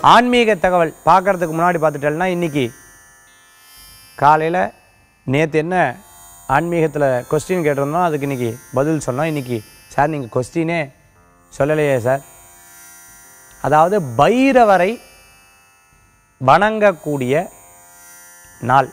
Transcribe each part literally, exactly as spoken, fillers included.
ஆன்மீக தகவல் பார்க்குறதுக்கு முன்னாடி பார்த்துட்டேன்னா இன்றைக்கி காலையில் நேற்று என்ன ஆன்மீகத்தில் கொஸ்டின் கேட்டிருந்தோம், அதுக்கு இன்றைக்கி பதில் சொன்னோம். இன்றைக்கி சார் நீங்கள் கொஸ்டினே சொல்லலையே சார். அதாவது பைரவரை வணங்கக்கூடிய நாள்,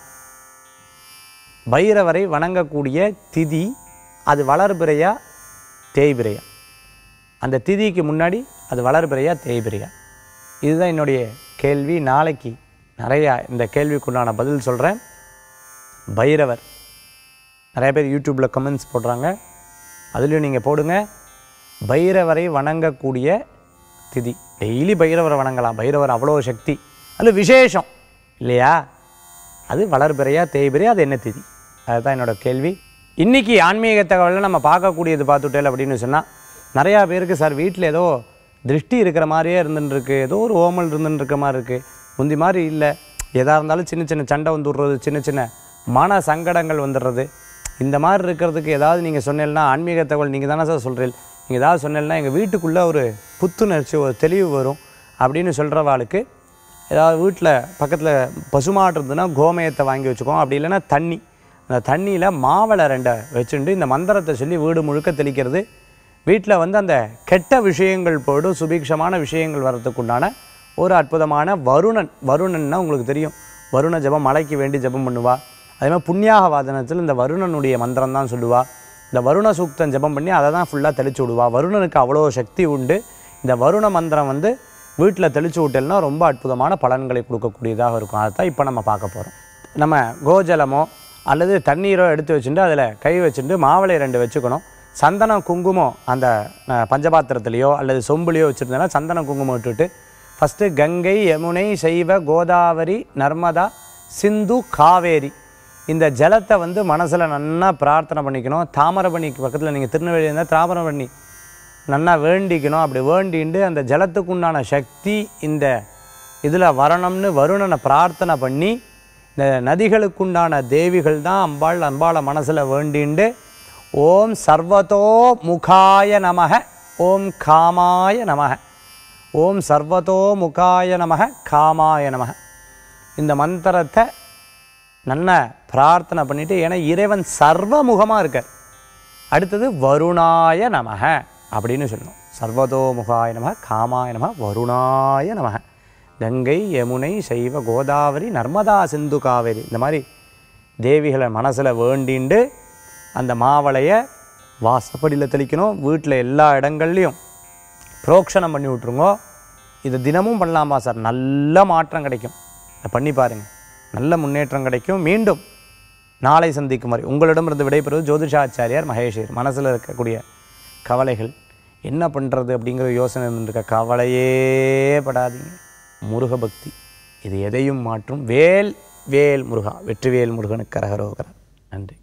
பைரவரை வணங்கக்கூடிய திதி, அது வளர்பிறையா தேய்பிறையா? அந்த திதிக்கு முன்னாடி அது வளர்பிறையா தேய்பிறையா? இதுதான் என்னுடைய கேள்வி. நாளைக்கு நிறையா இந்த கேள்விக்குண்டான பதில் சொல்கிறேன். பைரவர் நிறைய பேர் யூடியூப்பில் கமெண்ட்ஸ் போடுறாங்க, அதுலேயும் நீங்கள் போடுங்க. பைரவரை வணங்கக்கூடிய திதி, டெய்லி பைரவரை வணங்கலாம். பைரவர் அவ்வளோ சக்தி, அது விசேஷம் இல்லையா? அது வளர்பிறையா தேய்பிறையா, அது என்ன திதி? அதுதான் என்னோடய கேள்வி. இன்றைக்கி ஆன்மீக தகவலில் நம்ம பார்க்கக்கூடியது பார்த்துட்டேன் அப்படின்னு சொன்னால், நிறையா பேருக்கு சார் வீட்டில் ஏதோ திருஷ்டி இருக்கிற மாதிரியே இருந்துருக்கு, ஏதோ ஒரு ஓமல் இருந்துன்னு இருக்கிற மாதிரி இருக்குது, முந்தி மாதிரி இல்லை, எதாக இருந்தாலும் சின்ன சின்ன சண்டை வந்துடுறது, சின்ன சின்ன மன சங்கடங்கள் வந்துடுறது, இந்த மாதிரி இருக்கிறதுக்கு ஏதாவது நீங்கள் சொன்னீங்கன்னா, ஆன்மீக தகவல் நீங்கள் தானே சார் சொல்கிறீங்க, நீங்கள் ஏதாவது சொன்னீங்கன்னா எங்கள் வீட்டுக்குள்ளே ஒரு புத்துணர்ச்சி, ஒரு தெளிவு வரும் அப்படின்னு சொல்கிறவாளுக்கு, ஏதாவது வீட்டில் பக்கத்தில் பசுமாடு இருந்ததுன்னா கோமயத்தை வாங்கி வச்சுக்கோம். அப்படி இல்லைன்னா தண்ணி, அந்த தண்ணியில் மாவளை ரெண்டை வச்சுட்டு இந்த மந்திரத்தை சொல்லி வீடு முழுக்க தெளிக்கிறது, வீட்டில் வந்து அந்த கெட்ட விஷயங்கள் போய்டும், சுபீக்ஷமான விஷயங்கள் வர்றதுக்குண்டான ஒரு அற்புதமான வருணன். வருணன்னா உங்களுக்கு தெரியும், வருண ஜபம், மலைக்கு வேண்டி ஜபம் பண்ணுவா. அதே மாதிரி புண்ணியாக வாதனத்தில் இந்த வருணனுடைய மந்திரம் தான் சொல்லுவாள். இந்த வருண சூக்தம் ஜபம் பண்ணி அதை தான் ஃபுல்லாக தெளிச்சு விடுவா. வருணனுக்கு அவ்வளோ சக்தி உண்டு. இந்த வருண மந்திரம் வந்து வீட்டில் தெளிச்சு விட்டேன்னா ரொம்ப அற்புதமான பலன்களை கொடுக்கக்கூடியதாக இருக்கும். அதை தான் இப்போ நம்ம பார்க்க போகிறோம். நம்ம கோஜலமோ அல்லது தண்ணீரோ எடுத்து வச்சுட்டு அதில் கை வச்சுட்டு மாவளை ரெண்டு வச்சுக்கணும். சந்தனம் குங்குமம் அந்த பஞ்சபாத்திரத்துலேயோ அல்லது சொம்புலையோ வச்சுருந்தேன்னா சந்தனம் குங்குமம் விட்டுட்டு ஃபஸ்ட்டு கங்கை, யமுனை, சைவ, கோதாவரி, நர்மதா, சிந்து, காவேரி, இந்த ஜலத்தை வந்து மனசில் நன்னா பிரார்த்தனை பண்ணிக்கணும். தாமிரபரணிக்கு பக்கத்தில் நீங்கள் திருநெல்வேலி இருந்தால் தாமிரபரணி நன்னா வேண்டிக்கணும். அப்படி வேண்டிண்டு அந்த ஜலத்துக்கு உண்டான சக்தி இந்த இதில் வரணும்னு வருணனை பிரார்த்தனை பண்ணி, இந்த நதிகளுக்குண்டான தேவிகள் தான் அம்பாள், அம்பாளை மனசில் வேண்டிண்டு ஓம் சர்வதோ முகாய நமக, ஓம் காமாய நமக, ஓம் சர்வதோ முகாய நமக, காமாய நமக, இந்த மந்திரத்தை நல்லா பிரார்த்தனை பண்ணிவிட்டு, ஏன்னா இறைவன் சர்வமுகமாக இருக்கார். அடுத்தது வருணாய நமக அப்படின்னு சொல்லணும். சர்வதோ முகாய நமக, காமாய நமக, வருணாய நமக. கங்கை, யமுனை, சைவ, கோதாவரி, நர்மதா, சிந்து, காவேரி, இந்த மாதிரி தேவிகளை மனசில் வேண்டிண்டு அந்த மாவளையை வாசப்படியில் தெளிக்கணும். வீட்டில் எல்லா இடங்கள்லையும் புரோக்ஷணம் பண்ணி விட்ருங்கோ. இதை தினமும் பண்ணலாமா சார்? நல்ல மாற்றம் கிடைக்கும். இதை பண்ணி பாருங்கள், நல்ல முன்னேற்றம் கிடைக்கும். மீண்டும் நாளை சந்திக்கும் வரை உங்களிடமிருந்து விடைபெறுவது ஜோதிஷாச்சாரியார் மகேஷர். மனசில் இருக்கக்கூடிய கவலைகள், என்ன பண்ணுறது அப்படிங்கிற யோசனை இருக்க கவலையே படாதீங்க. முருக பக்தி இது எதையும் மாற்றும். வேல் வேல் முருகா, வெற்றிவேல் முருகனுக்கு கரகரோகரா. நன்றி.